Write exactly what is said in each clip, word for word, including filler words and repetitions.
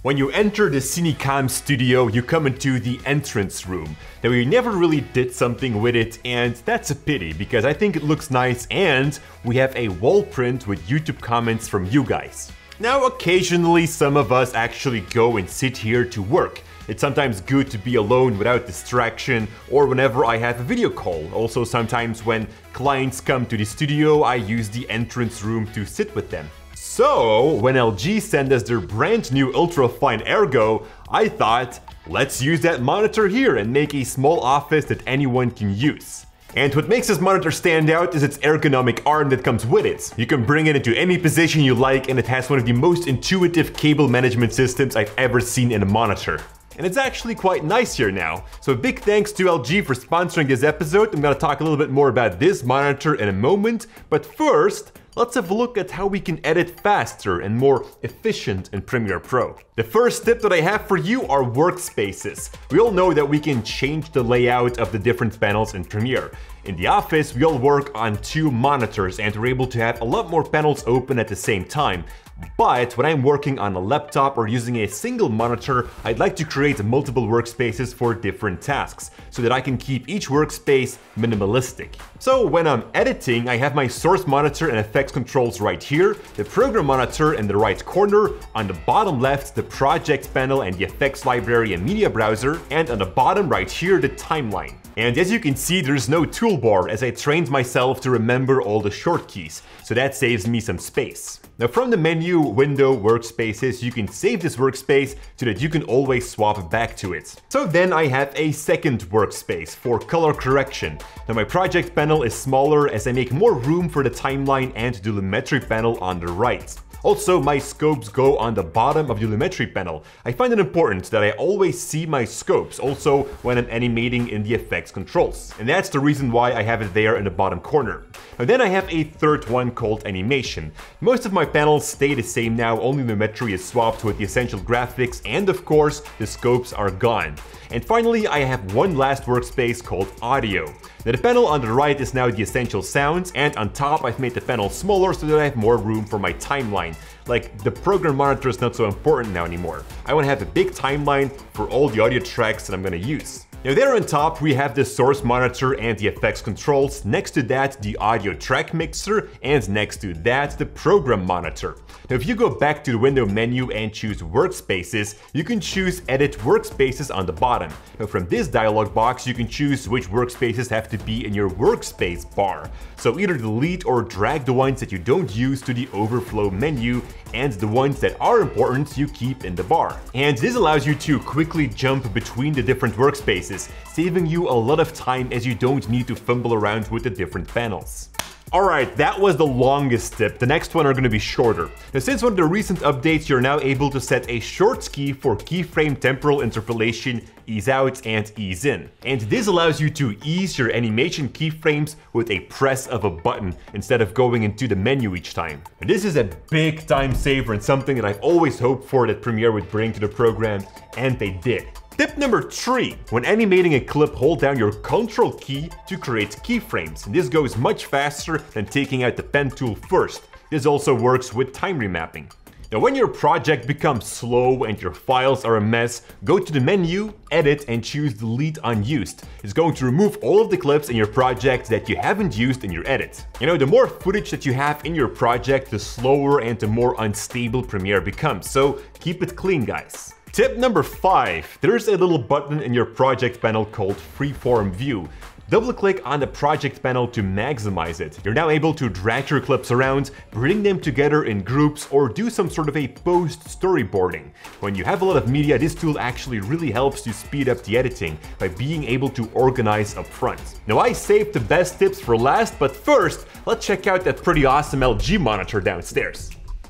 When you enter the Cinecam studio, you come into the entrance room. Now, we never really did something with it, and that's a pity because I think it looks nice and we have a wall print with YouTube comments from you guys. Now, occasionally some of us actually go and sit here to work. It's sometimes good to be alone without distraction, or whenever I have a video call. Also, sometimes when clients come to the studio, I use the entrance room to sit with them. So, when L G sent us their brand new ultra-fine Ergo, I thought, let's use that monitor here and make a small office that anyone can use. And what makes this monitor stand out is its ergonomic arm that comes with it. You can bring it into any position you like, and it has one of the most intuitive cable management systems I've ever seen in a monitor. And it's actually quite nice here now. So a big thanks to L G for sponsoring this episode. I'm gonna talk a little bit more about this monitor in a moment, but first, let's have a look at how we can edit faster and more efficient in Premiere Pro. The first tip that I have for you are workspaces. We all know that we can change the layout of the different panels in Premiere. In the office, we all work on two monitors and we're able to have a lot more panels open at the same time. But when I'm working on a laptop or using a single monitor, I'd like to create multiple workspaces for different tasks so that I can keep each workspace minimalistic. So when I'm editing, I have my source monitor and effects controls right here, the program monitor in the right corner, on the bottom left, the project panel and the effects library and media browser, and on the bottom right here, the timeline. And as you can see, there's no toolbar as I trained myself to remember all the short keys, so that saves me some space. Now from the menu, window, workspaces, you can save this workspace so that you can always swap back to it. So then I have a second workspace for color correction. Now my project panel is smaller as I make more room for the timeline and the lumetri panel on the right. Also, my scopes go on the bottom of the lumetri panel. I find it important that I always see my scopes, also when I'm animating in the effects controls. And that's the reason why I have it there in the bottom corner. And then I have a third one called animation. Most of my panels stay the same now, only lumetri is swapped with the essential graphics, and of course, the scopes are gone. And finally, I have one last workspace called audio. Now the panel on the right is now the essential sounds, and on top I've made the panel smaller so that I have more room for my timeline. Like, the program monitor is not so important now anymore. I want to have a big timeline for all the audio tracks that I'm going to use. Now there on top we have the source monitor and the effects controls, next to that the audio track mixer, and next to that the program monitor. Now if you go back to the window menu and choose workspaces, you can choose edit workspaces on the bottom. Now from this dialog box you can choose which workspaces have to be in your workspace bar. So either delete or drag the ones that you don't use to the overflow menu, and the ones that are important you keep in the bar. And this allows you to quickly jump between the different workspaces, saving you a lot of time as you don't need to fumble around with the different panels. Alright, that was the longest tip. The next one are going to be shorter. Now since one of the recent updates, you're now able to set a shorts key for keyframe temporal interpolation, ease out and ease in. And this allows you to ease your animation keyframes with a press of a button instead of going into the menu each time. And this is a big time saver and something that I've always hoped for that Premiere would bring to the program, and they did. Tip number three, when animating a clip, hold down your control key to create keyframes. And this goes much faster than taking out the pen tool first. This also works with time remapping. Now when your project becomes slow and your files are a mess, go to the menu, edit and choose delete unused. It's going to remove all of the clips in your project that you haven't used in your edit. You know, the more footage that you have in your project, the slower and the more unstable Premiere becomes. So keep it clean, guys. Tip number five, there's a little button in your project panel called Freeform View. Double-click on the project panel to maximize it. You're now able to drag your clips around, bring them together in groups, or do some sort of a post-storyboarding. When you have a lot of media, this tool actually really helps to speed up the editing by being able to organize up front. Now I saved the best tips for last, but first, let's check out that pretty awesome L G monitor downstairs.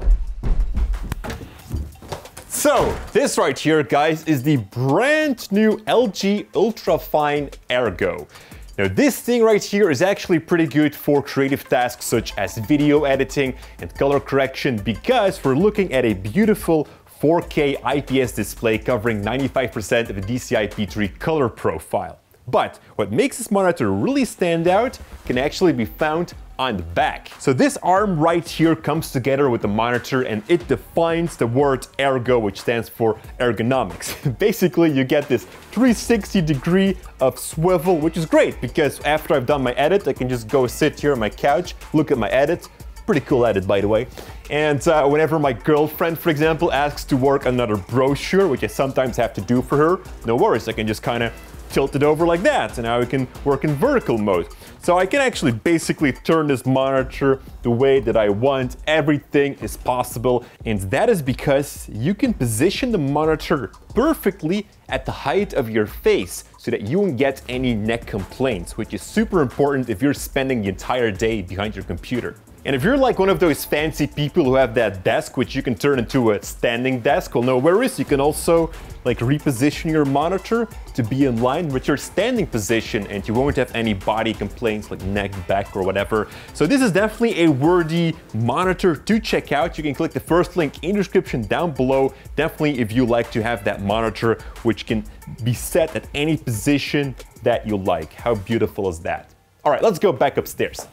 So, this right here, guys, is the brand new L G Ultrafine Ergo. Now this thing right here is actually pretty good for creative tasks such as video editing and color correction, because we're looking at a beautiful four K I P S display covering ninety-five percent of the D C I P three color profile. But what makes this monitor really stand out can actually be found on the back. So this arm right here comes together with the monitor and it defines the word ergo, which stands for ergonomics. Basically, you get this three sixty degree of swivel, which is great because after I've done my edit, I can just go sit here on my couch, look at my edit. Pretty cool edit, by the way. And uh, whenever my girlfriend, for example, asks to work another brochure, which I sometimes have to do for her, no worries, I can just kind of tilt it over like that, and now we can work in vertical mode. So I can actually basically turn this monitor the way that I want. Everything is possible, and that is because you can position the monitor perfectly at the height of your face so that you won't get any neck complaints, which is super important if you're spending the entire day behind your computer. And if you're like one of those fancy people who have that desk which you can turn into a standing desk, well, no worries, you can also like reposition your monitor to be in line with your standing position and you won't have any body complaints like neck, back or whatever. So this is definitely a worthy monitor to check out. You can click the first link in the description down below. Definitely if you like to have that monitor which can be set at any position that you like. How beautiful is that? All right, let's go back upstairs.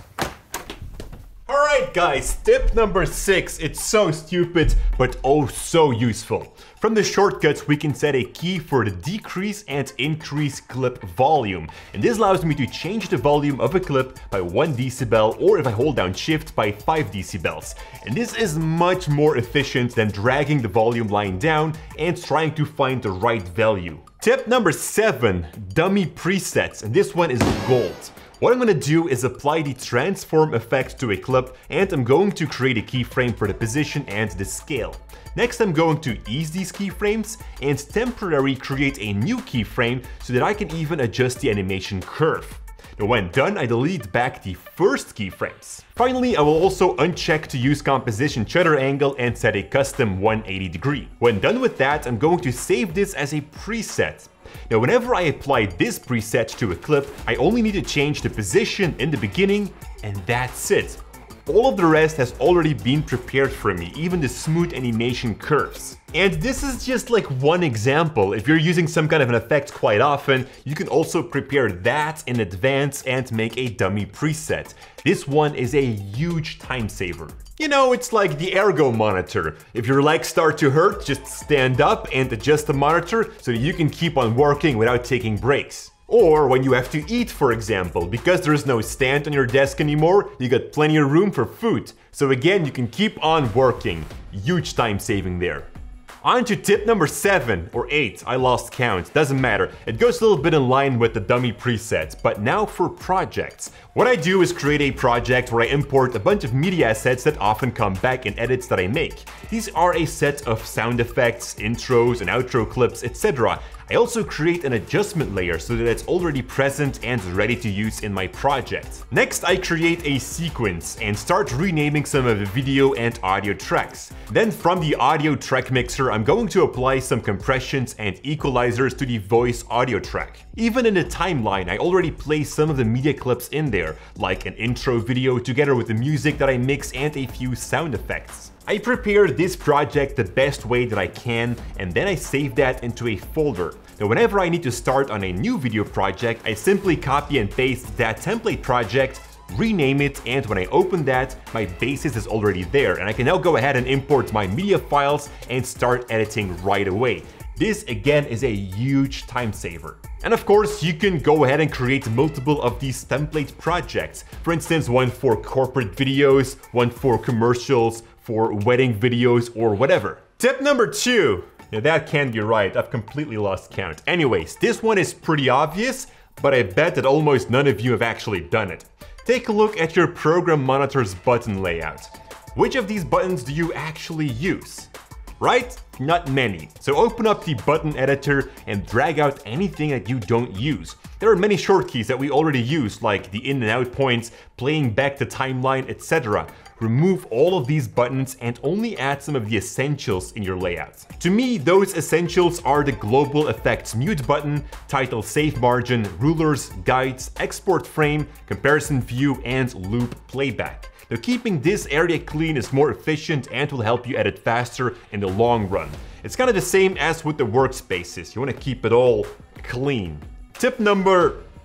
Alright guys, tip number six. It's so stupid, but oh so useful. From the shortcuts, we can set a key for the decrease and increase clip volume. And this allows me to change the volume of a clip by one decibel, or if I hold down shift, by five decibels. And this is much more efficient than dragging the volume line down and trying to find the right value. Tip number seven, dummy presets. And this one is gold. What I'm going to do is apply the transform effect to a clip, and I'm going to create a keyframe for the position and the scale. Next, I'm going to ease these keyframes and temporarily create a new keyframe so that I can even adjust the animation curve. Now when done, I delete back the first keyframes. Finally, I will also uncheck to use composition shutter angle and set a custom one eighty degree. When done with that, I'm going to save this as a preset. Now, whenever I apply this preset to a clip, I only need to change the position in the beginning, and that's it. All of the rest has already been prepared for me, even the smooth animation curves. And this is just like one example. If you're using some kind of an effect quite often, you can also prepare that in advance and make a dummy preset. This one is a huge time saver. You know, it's like the ergo monitor. If your legs start to hurt, just stand up and adjust the monitor so that you can keep on working without taking breaks. Or when you have to eat, for example, because there is no stand on your desk anymore, you got plenty of room for food. So again, you can keep on working. Huge time saving there. On to tip number seven or eight, I lost count, doesn't matter. It goes a little bit in line with the dummy presets, but now for projects. What I do is create a project where I import a bunch of media assets that often come back in edits that I make. These are a set of sound effects, intros and outro clips, et cetera. I also create an adjustment layer so that it's already present and ready to use in my project. Next, I create a sequence and start renaming some of the video and audio tracks. Then from the audio track mixer, I'm going to apply some compressions and equalizers to the voice audio track. Even in the timeline, I already place some of the media clips in there, like an intro video together with the music that I mix and a few sound effects. I prepare this project the best way that I can, and then I save that into a folder. Now whenever I need to start on a new video project, I simply copy and paste that template project, rename it, and when I open that, my basis is already there, and I can now go ahead and import my media files and start editing right away. This again is a huge time saver. And of course, you can go ahead and create multiple of these template projects. For instance, one for corporate videos, one for commercials, for wedding videos, or whatever. Tip number two. Now that can't be right, I've completely lost count. Anyways, this one is pretty obvious, but I bet that almost none of you have actually done it. Take a look at your program monitor's button layout. Which of these buttons do you actually use? Right? Not many. So open up the button editor and drag out anything that you don't use. There are many short keys that we already use, like the in and out points, playing back the timeline, et cetera. Remove all of these buttons and only add some of the essentials in your layout. To me, those essentials are the global effects mute button, title save margin, rulers, guides, export frame, comparison view, and loop playback. Now keeping this area clean is more efficient and will help you edit faster in the long run. It's kind of the same as with the workspaces, you want to keep it all clean. Tip number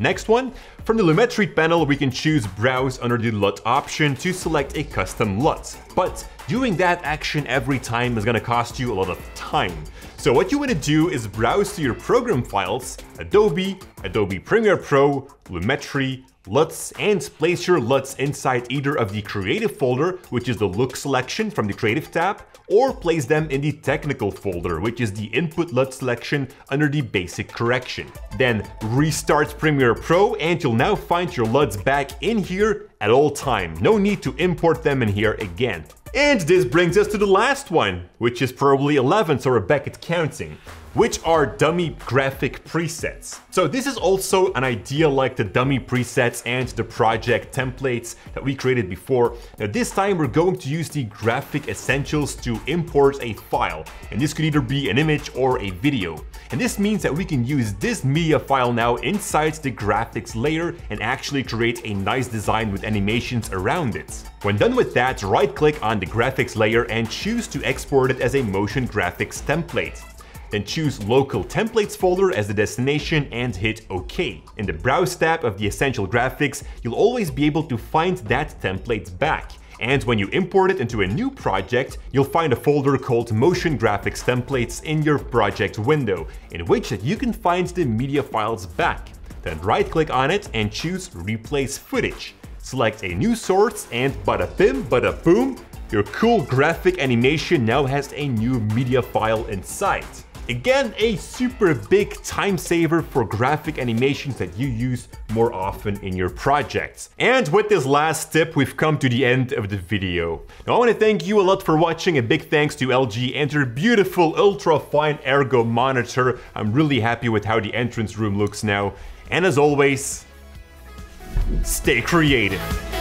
Next one, from the Lumetri panel we can choose Browse under the L U T option to select a custom L U T. But doing that action every time is gonna cost you a lot of time. So what you want to do is browse to your program files, Adobe, Adobe Premiere Pro, Lumetri, L U Ts, and place your L U Ts inside either of the Creative folder, which is the Look selection from the Creative tab, or place them in the Technical folder, which is the Input L U T selection under the Basic Correction. Then restart Premiere Pro and you'll now find your L U Ts back in here at all time. No need to import them in here again. And this brings us to the last one, which is probably eleven, so we're back at counting, which are dummy graphic presets. So this is also an idea like the dummy presets and the project templates that we created before. Now this time we're going to use the graphic essentials to import a file, and this could either be an image or a video. And this means that we can use this media file now inside the graphics layer and actually create a nice design with animations around it. When done with that, right click on the graphics layer and choose to export it as a motion graphics template. Then choose Local Templates folder as the destination and hit OK. In the Browse tab of the Essential Graphics, you'll always be able to find that template back. And when you import it into a new project, you'll find a folder called Motion Graphics Templates in your project window, in which you can find the media files back. Then right-click on it and choose Replace Footage. Select a new source and bada bim, bada boom, your cool graphic animation now has a new media file inside. Again, a super big time saver for graphic animations that you use more often in your projects. And with this last tip, we've come to the end of the video. Now I want to thank you a lot for watching. A big thanks to L G and their beautiful ultra fine ergo monitor. I'm really happy with how the entrance room looks now. And as always, stay creative.